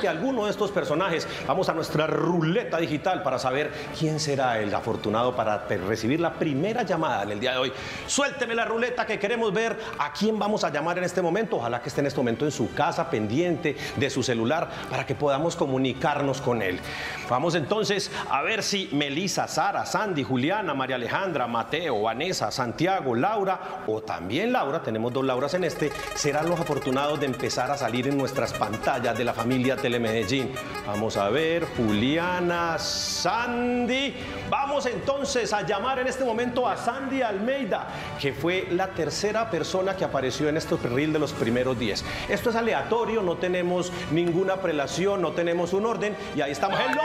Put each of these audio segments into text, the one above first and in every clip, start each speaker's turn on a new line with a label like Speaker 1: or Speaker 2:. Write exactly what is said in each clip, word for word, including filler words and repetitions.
Speaker 1: exactamente alguno de estos personajes. Vamos a nuestra ruleta digital para saber quién será el afortunado para recibir la primera llamada en el día de hoy. Suélteme la ruleta que queremos ver a quién vamos a llamar en este momento. Ojalá que esté en este momento en su casa, pendiente de su celular, para que podamos comunicarnos con él. Vamos entonces a ver si Melissa, Sara, Sandy, Juliana, María Alejandra, Mateo, Vanessa, Santiago, Laura o también Laura, tenemos dos Lauras en este, serán los afortunados de empezar a salir en nuestras pantallas de la familia Telemedellín. Vamos a ver, Juliana, Sandy. Vamos entonces a llamar en este momento a Sandy Almeida, que fue la tercera persona que apareció en este reel de los primeros diez. Esto es aleatorio, no tenemos ninguna prelación, no tenemos un orden y ahí estamos. ¡Hello!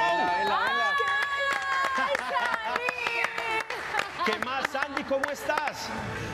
Speaker 1: ¿Qué más, Sandy? ¿Cómo estás?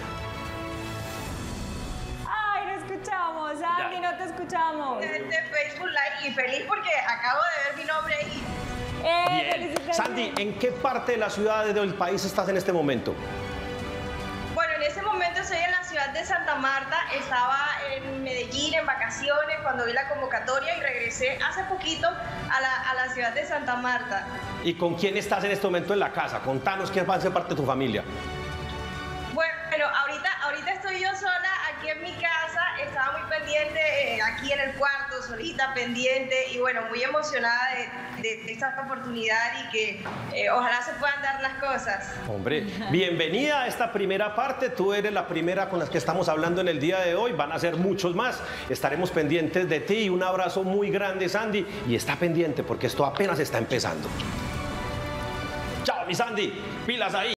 Speaker 2: Ay, no escuchamos, Sandy, no te escuchamos.
Speaker 3: De Facebook Live y feliz porque acabo de ver mi nombre ahí.
Speaker 2: Eh,
Speaker 1: Bien. Sandy, ¿en qué parte de la ciudad del país estás en este momento?
Speaker 3: Bueno, en ese momento estoy en la ciudad de Santa Marta, estaba en Medellín en vacaciones cuando vi la convocatoria y regresé hace poquito a la, a la ciudad de Santa Marta.
Speaker 1: ¿Y con quién estás en este momento en la casa? Contanos quién va a ser parte de tu familia.
Speaker 3: Bueno, ahorita, ahorita estoy yo sola aquí en mi casa, estaba muy pendiente eh, aquí en el cuarto, solita, pendiente y bueno, muy emocionada de, de, de esta oportunidad y que eh, ojalá se puedan dar las cosas.
Speaker 1: Hombre, bienvenida a esta primera parte, tú eres la primera con la que estamos hablando en el día de hoy, van a ser muchos más, estaremos pendientes de ti y un abrazo muy grande, Sandy, y está pendiente porque esto apenas está empezando. Chao, mi Sandy, pilas ahí.